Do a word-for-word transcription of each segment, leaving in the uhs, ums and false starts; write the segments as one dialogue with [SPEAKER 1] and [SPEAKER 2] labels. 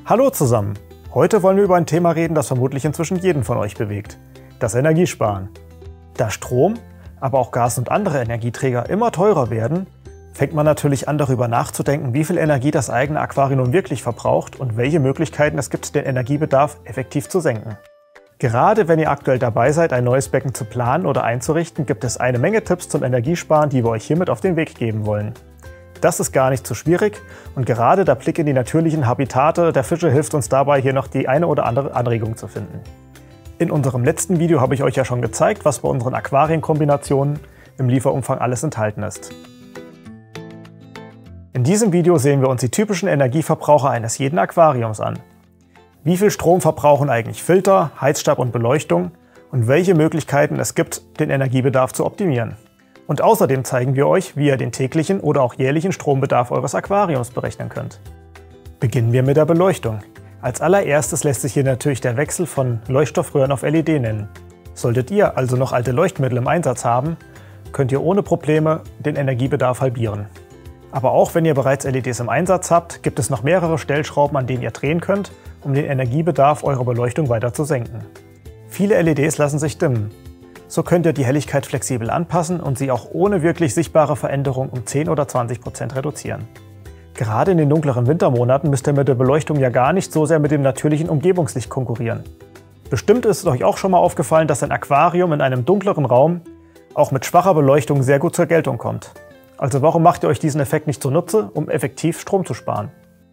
[SPEAKER 1] Hallo zusammen! Heute wollen wir über ein Thema reden, das vermutlich inzwischen jeden von euch bewegt: das Energiesparen. Da Strom, aber auch Gas und andere Energieträger immer teurer werden, fängt man natürlich an, darüber nachzudenken, wie viel Energie das eigene Aquarium nun wirklich verbraucht und welche Möglichkeiten es gibt, den Energiebedarf effektiv zu senken. Gerade wenn ihr aktuell dabei seid, ein neues Becken zu planen oder einzurichten, gibt es eine Menge Tipps zum Energiesparen, die wir euch hiermit auf den Weg geben wollen. Das ist gar nicht so schwierig und gerade der Blick in die natürlichen Habitate der Fische hilft uns dabei, hier noch die eine oder andere Anregung zu finden. In unserem letzten Video habe ich euch ja schon gezeigt, was bei unseren Aquarienkombinationen im Lieferumfang alles enthalten ist. In diesem Video sehen wir uns die typischen Energieverbraucher eines jeden Aquariums an. Wie viel Strom verbrauchen eigentlich Filter, Heizstab und Beleuchtung und welche Möglichkeiten es gibt, den Energiebedarf zu optimieren. Und außerdem zeigen wir euch, wie ihr den täglichen oder auch jährlichen Strombedarf eures Aquariums berechnen könnt. Beginnen wir mit der Beleuchtung. Als allererstes lässt sich hier natürlich der Wechsel von Leuchtstoffröhren auf L E D nennen. Solltet ihr also noch alte Leuchtmittel im Einsatz haben, könnt ihr ohne Probleme den Energiebedarf halbieren. Aber auch wenn ihr bereits L E Ds im Einsatz habt, gibt es noch mehrere Stellschrauben, an denen ihr drehen könnt, um den Energiebedarf eurer Beleuchtung weiter zu senken. Viele L E Ds lassen sich dimmen. So könnt ihr die Helligkeit flexibel anpassen und sie auch ohne wirklich sichtbare Veränderung um zehn oder zwanzig Prozent reduzieren. Gerade in den dunkleren Wintermonaten müsst ihr mit der Beleuchtung ja gar nicht so sehr mit dem natürlichen Umgebungslicht konkurrieren. Bestimmt ist es euch auch schon mal aufgefallen, dass ein Aquarium in einem dunkleren Raum auch mit schwacher Beleuchtung sehr gut zur Geltung kommt. Also warum macht ihr euch diesen Effekt nicht zunutze, um effektiv Strom zu sparen?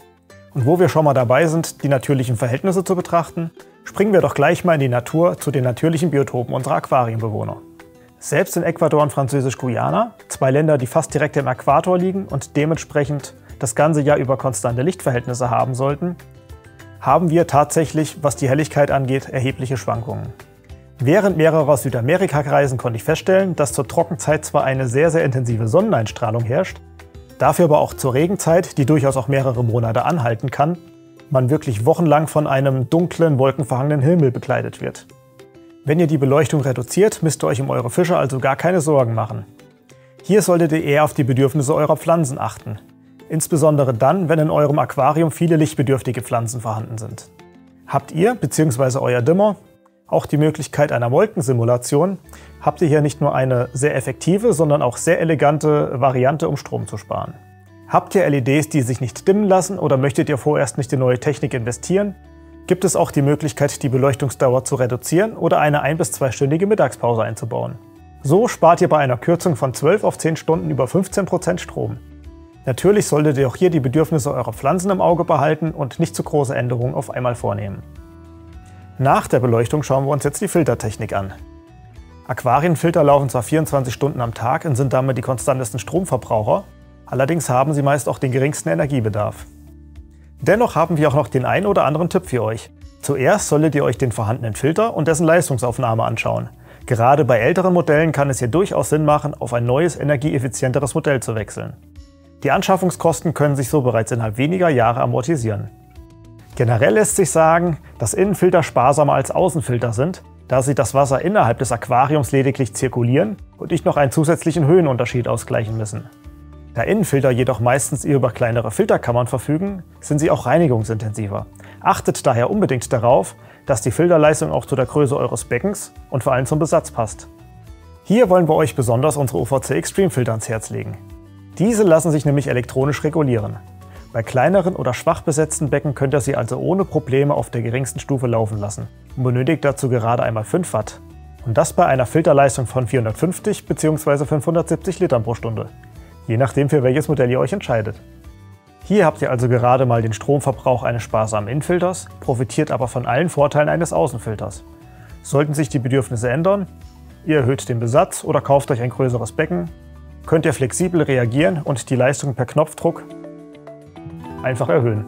[SPEAKER 1] Und wo wir schon mal dabei sind, die natürlichen Verhältnisse zu betrachten, springen wir doch gleich mal in die Natur zu den natürlichen Biotopen unserer Aquarienbewohner. Selbst in Ecuador und Französisch-Guyana, zwei Länder, die fast direkt am Äquator liegen und dementsprechend das ganze Jahr über konstante Lichtverhältnisse haben sollten, haben wir tatsächlich, was die Helligkeit angeht, erhebliche Schwankungen. Während mehrerer Südamerika-Reisen konnte ich feststellen, dass zur Trockenzeit zwar eine sehr, sehr intensive Sonneneinstrahlung herrscht, dafür aber auch zur Regenzeit, die durchaus auch mehrere Monate anhalten kann, man wirklich wochenlang von einem dunklen, wolkenverhangenen Himmel begleitet wird. Wenn ihr die Beleuchtung reduziert, müsst ihr euch um eure Fische also gar keine Sorgen machen. Hier solltet ihr eher auf die Bedürfnisse eurer Pflanzen achten. Insbesondere dann, wenn in eurem Aquarium viele lichtbedürftige Pflanzen vorhanden sind. Habt ihr bzw. euer Dimmer auch die Möglichkeit einer Wolkensimulation, habt ihr hier nicht nur eine sehr effektive, sondern auch sehr elegante Variante, um Strom zu sparen. Habt ihr L E Ds, die sich nicht dimmen lassen oder möchtet ihr vorerst nicht in neue Technik investieren, gibt es auch die Möglichkeit, die Beleuchtungsdauer zu reduzieren oder eine ein- bis zweistündige Mittagspause einzubauen. So spart ihr bei einer Kürzung von zwölf auf zehn Stunden über fünfzehn Prozent Strom. Natürlich solltet ihr auch hier die Bedürfnisse eurer Pflanzen im Auge behalten und nicht zu große Änderungen auf einmal vornehmen. Nach der Beleuchtung schauen wir uns jetzt die Filtertechnik an. Aquarienfilter laufen zwar vierundzwanzig Stunden am Tag und sind damit die konstantesten Stromverbraucher, allerdings haben sie meist auch den geringsten Energiebedarf. Dennoch haben wir auch noch den einen oder anderen Tipp für euch. Zuerst solltet ihr euch den vorhandenen Filter und dessen Leistungsaufnahme anschauen. Gerade bei älteren Modellen kann es hier durchaus Sinn machen, auf ein neues, energieeffizienteres Modell zu wechseln. Die Anschaffungskosten können sich so bereits innerhalb weniger Jahre amortisieren. Generell lässt sich sagen, dass Innenfilter sparsamer als Außenfilter sind, da sie das Wasser innerhalb des Aquariums lediglich zirkulieren und nicht noch einen zusätzlichen Höhenunterschied ausgleichen müssen. Da Innenfilter jedoch meistens eher über kleinere Filterkammern verfügen, sind sie auch reinigungsintensiver. Achtet daher unbedingt darauf, dass die Filterleistung auch zu der Größe eures Beckens und vor allem zum Besatz passt. Hier wollen wir euch besonders unsere U V C Extreme Filter ans Herz legen. Diese lassen sich nämlich elektronisch regulieren. Bei kleineren oder schwach besetzten Becken könnt ihr sie also ohne Probleme auf der geringsten Stufe laufen lassen und benötigt dazu gerade einmal fünf Watt. Und das bei einer Filterleistung von vierhundertfünfzig bzw. fünfhundertsiebzig Litern pro Stunde, je nachdem für welches Modell ihr euch entscheidet. Hier habt ihr also gerade mal den Stromverbrauch eines sparsamen Innenfilters, profitiert aber von allen Vorteilen eines Außenfilters. Sollten sich die Bedürfnisse ändern, ihr erhöht den Besatz oder kauft euch ein größeres Becken, könnt ihr flexibel reagieren und die Leistung per Knopfdruck einfach erhöhen.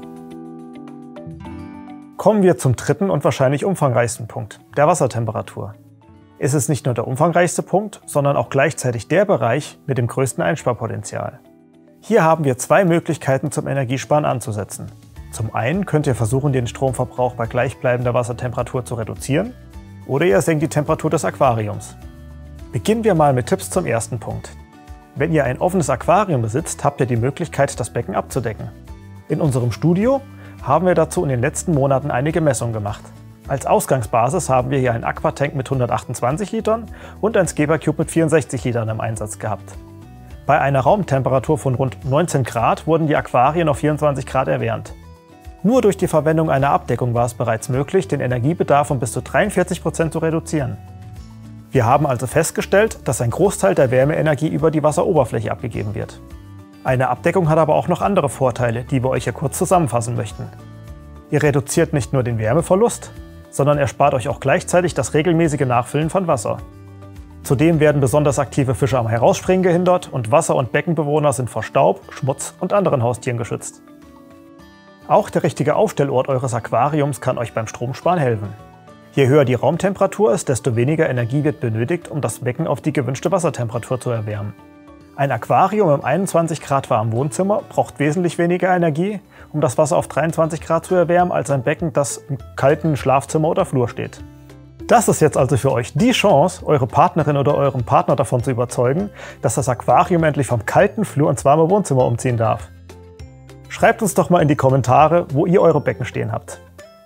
[SPEAKER 1] Kommen wir zum dritten und wahrscheinlich umfangreichsten Punkt, der Wassertemperatur. Es ist nicht nur der umfangreichste Punkt, sondern auch gleichzeitig der Bereich mit dem größten Einsparpotenzial. Hier haben wir zwei Möglichkeiten zum Energiesparen anzusetzen. Zum einen könnt ihr versuchen, den Stromverbrauch bei gleichbleibender Wassertemperatur zu reduzieren, oder ihr senkt die Temperatur des Aquariums. Beginnen wir mal mit Tipps zum ersten Punkt. Wenn ihr ein offenes Aquarium besitzt, habt ihr die Möglichkeit, das Becken abzudecken. In unserem Studio haben wir dazu in den letzten Monaten einige Messungen gemacht. Als Ausgangsbasis haben wir hier einen Aquatank mit hundertachtundzwanzig Litern und ein SCEPA-Cube mit vierundsechzig Litern im Einsatz gehabt. Bei einer Raumtemperatur von rund neunzehn Grad wurden die Aquarien auf vierundzwanzig Grad erwärmt. Nur durch die Verwendung einer Abdeckung war es bereits möglich, den Energiebedarf um bis zu dreiundvierzig Prozent zu reduzieren. Wir haben also festgestellt, dass ein Großteil der Wärmeenergie über die Wasseroberfläche abgegeben wird. Eine Abdeckung hat aber auch noch andere Vorteile, die wir euch hier kurz zusammenfassen möchten. Ihr reduziert nicht nur den Wärmeverlust, sondern erspart euch auch gleichzeitig das regelmäßige Nachfüllen von Wasser. Zudem werden besonders aktive Fische am Herausspringen gehindert und Wasser- und Beckenbewohner sind vor Staub, Schmutz und anderen Haustieren geschützt. Auch der richtige Aufstellort eures Aquariums kann euch beim Stromsparen helfen. Je höher die Raumtemperatur ist, desto weniger Energie wird benötigt, um das Becken auf die gewünschte Wassertemperatur zu erwärmen. Ein Aquarium im einundzwanzig Grad warmen Wohnzimmer braucht wesentlich weniger Energie, um das Wasser auf dreiundzwanzig Grad zu erwärmen, als ein Becken, das im kalten Schlafzimmer oder Flur steht. Das ist jetzt also für euch die Chance, eure Partnerin oder euren Partner davon zu überzeugen, dass das Aquarium endlich vom kalten Flur ins warme Wohnzimmer umziehen darf. Schreibt uns doch mal in die Kommentare, wo ihr eure Becken stehen habt.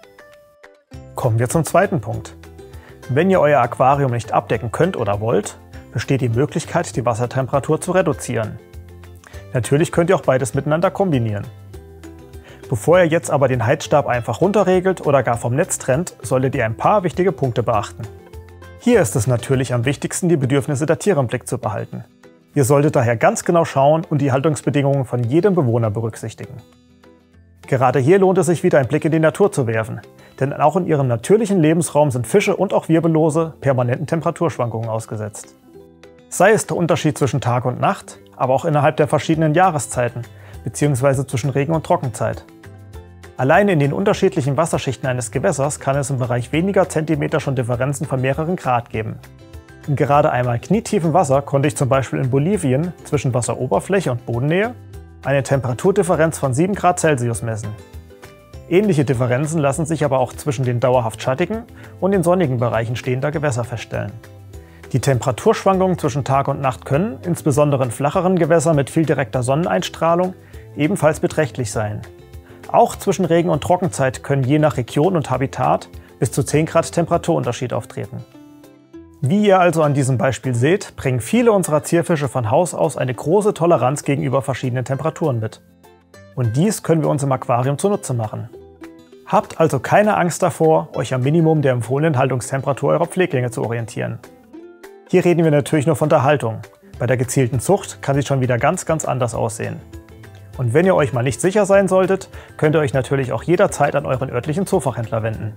[SPEAKER 1] Kommen wir zum zweiten Punkt. Wenn ihr euer Aquarium nicht abdecken könnt oder wollt, besteht die Möglichkeit, die Wassertemperatur zu reduzieren. Natürlich könnt ihr auch beides miteinander kombinieren. Bevor ihr jetzt aber den Heizstab einfach runterregelt oder gar vom Netz trennt, solltet ihr ein paar wichtige Punkte beachten. Hier ist es natürlich am wichtigsten, die Bedürfnisse der Tiere im Blick zu behalten. Ihr solltet daher ganz genau schauen und die Haltungsbedingungen von jedem Bewohner berücksichtigen. Gerade hier lohnt es sich wieder, einen Blick in die Natur zu werfen, denn auch in ihrem natürlichen Lebensraum sind Fische und auch Wirbellose permanenten Temperaturschwankungen ausgesetzt. Sei es der Unterschied zwischen Tag und Nacht, aber auch innerhalb der verschiedenen Jahreszeiten bzw. zwischen Regen- und Trockenzeit. Allein in den unterschiedlichen Wasserschichten eines Gewässers kann es im Bereich weniger Zentimeter schon Differenzen von mehreren Grad geben. In gerade einmal knietiefem Wasser konnte ich zum Beispiel in Bolivien zwischen Wasseroberfläche und Bodennähe eine Temperaturdifferenz von sieben Grad Celsius messen. Ähnliche Differenzen lassen sich aber auch zwischen den dauerhaft schattigen und den sonnigen Bereichen stehender Gewässer feststellen. Die Temperaturschwankungen zwischen Tag und Nacht können, insbesondere in flacheren Gewässern mit viel direkter Sonneneinstrahlung, ebenfalls beträchtlich sein. Auch zwischen Regen- und Trockenzeit können je nach Region und Habitat bis zu zehn Grad Temperaturunterschied auftreten. Wie ihr also an diesem Beispiel seht, bringen viele unserer Zierfische von Haus aus eine große Toleranz gegenüber verschiedenen Temperaturen mit. Und dies können wir uns im Aquarium zunutze machen. Habt also keine Angst davor, euch am Minimum der empfohlenen Haltungstemperatur eurer Pfleglinge zu orientieren. Hier reden wir natürlich nur von der Haltung. Bei der gezielten Zucht kann sie schon wieder ganz, ganz anders aussehen. Und wenn ihr euch mal nicht sicher sein solltet, könnt ihr euch natürlich auch jederzeit an euren örtlichen Zoofachhändler wenden.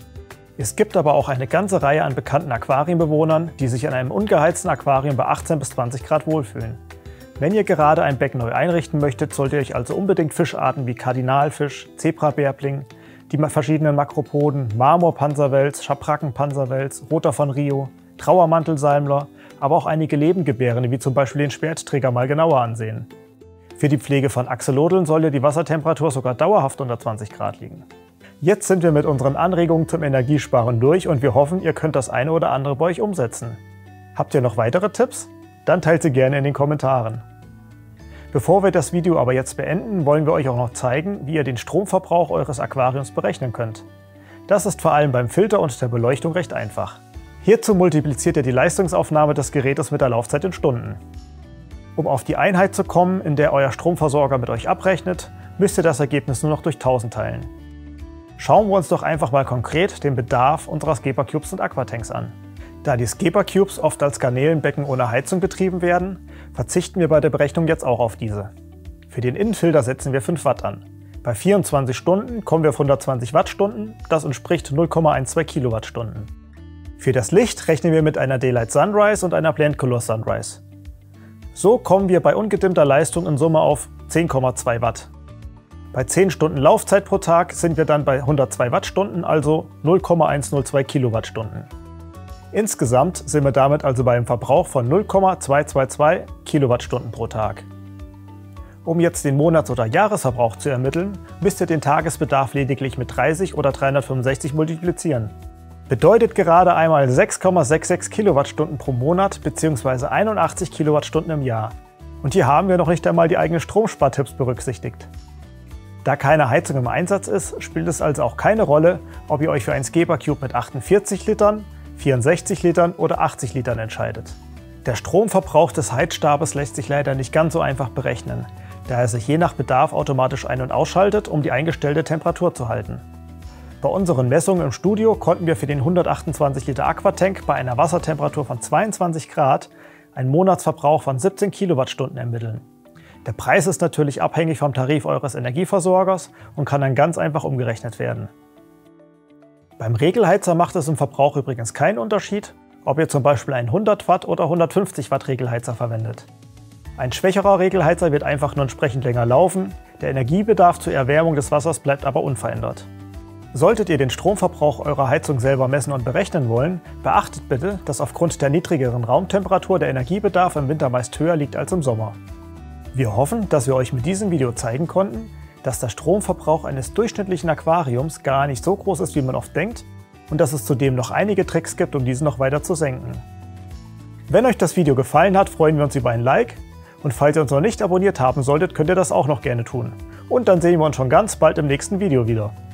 [SPEAKER 1] Es gibt aber auch eine ganze Reihe an bekannten Aquarienbewohnern, die sich in einem ungeheizten Aquarium bei achtzehn bis zwanzig Grad wohlfühlen. Wenn ihr gerade ein Becken neu einrichten möchtet, solltet ihr euch also unbedingt Fischarten wie Kardinalfisch, Zebrabärbling, die verschiedenen Makropoden, Marmorpanzerwels, Schabrackenpanzerwels, Roter von Rio, Trauermantelsalmler, aber auch einige Lebendgebärende wie zum Beispiel den Schwertträger mal genauer ansehen. Für die Pflege von Axolotln soll ja die Wassertemperatur sogar dauerhaft unter zwanzig Grad liegen. Jetzt sind wir mit unseren Anregungen zum Energiesparen durch und wir hoffen, ihr könnt das eine oder andere bei euch umsetzen. Habt ihr noch weitere Tipps? Dann teilt sie gerne in den Kommentaren. Bevor wir das Video aber jetzt beenden, wollen wir euch auch noch zeigen, wie ihr den Stromverbrauch eures Aquariums berechnen könnt. Das ist vor allem beim Filter und der Beleuchtung recht einfach. Hierzu multipliziert ihr die Leistungsaufnahme des Gerätes mit der Laufzeit in Stunden. Um auf die Einheit zu kommen, in der euer Stromversorger mit euch abrechnet, müsst ihr das Ergebnis nur noch durch tausend teilen. Schauen wir uns doch einfach mal konkret den Bedarf unserer SCEPA-Cubes und Aquatanks an. Da die SCEPA-Cubes oft als Garnelenbecken ohne Heizung betrieben werden, verzichten wir bei der Berechnung jetzt auch auf diese. Für den Innenfilter setzen wir fünf Watt an. Bei vierundzwanzig Stunden kommen wir auf hundertzwanzig Wattstunden, das entspricht null Komma zwölf Kilowattstunden. Für das Licht rechnen wir mit einer Daylight Sunrise und einer Blend Color Sunrise. So kommen wir bei ungedimmter Leistung in Summe auf zehn Komma zwei Watt. Bei zehn Stunden Laufzeit pro Tag sind wir dann bei hundertzwei Wattstunden, also null Komma hundertzwei Kilowattstunden. Insgesamt sind wir damit also bei einem Verbrauch von null Komma zweihundertzweiundzwanzig Kilowattstunden pro Tag. Um jetzt den Monats- oder Jahresverbrauch zu ermitteln, müsst ihr den Tagesbedarf lediglich mit dreißig oder dreihundertfünfundsechzig multiplizieren. Bedeutet gerade einmal sechs Komma sechsundsechzig Kilowattstunden pro Monat bzw. einundachtzig Kilowattstunden im Jahr. Und hier haben wir noch nicht einmal die eigenen Stromspartipps berücksichtigt. Da keine Heizung im Einsatz ist, spielt es also auch keine Rolle, ob ihr euch für ein Skeba Cube mit achtundvierzig Litern, vierundsechzig Litern oder achtzig Litern entscheidet. Der Stromverbrauch des Heizstabes lässt sich leider nicht ganz so einfach berechnen, da er sich je nach Bedarf automatisch ein- und ausschaltet, um die eingestellte Temperatur zu halten. Bei unseren Messungen im Studio konnten wir für den hundertachtundzwanzig Liter Aquatank bei einer Wassertemperatur von zweiundzwanzig Grad einen Monatsverbrauch von siebzehn Kilowattstunden ermitteln. Der Preis ist natürlich abhängig vom Tarif eures Energieversorgers und kann dann ganz einfach umgerechnet werden. Beim Regelheizer macht es im Verbrauch übrigens keinen Unterschied, ob ihr zum Beispiel einen hundert Watt oder hundertfünfzig Watt Regelheizer verwendet. Ein schwächerer Regelheizer wird einfach nur entsprechend länger laufen, der Energiebedarf zur Erwärmung des Wassers bleibt aber unverändert. Solltet ihr den Stromverbrauch eurer Heizung selber messen und berechnen wollen, beachtet bitte, dass aufgrund der niedrigeren Raumtemperatur der Energiebedarf im Winter meist höher liegt als im Sommer. Wir hoffen, dass wir euch mit diesem Video zeigen konnten, dass der Stromverbrauch eines durchschnittlichen Aquariums gar nicht so groß ist, wie man oft denkt, und dass es zudem noch einige Tricks gibt, um diesen noch weiter zu senken. Wenn euch das Video gefallen hat, freuen wir uns über ein Like, und falls ihr uns noch nicht abonniert haben solltet, könnt ihr das auch noch gerne tun. Und dann sehen wir uns schon ganz bald im nächsten Video wieder.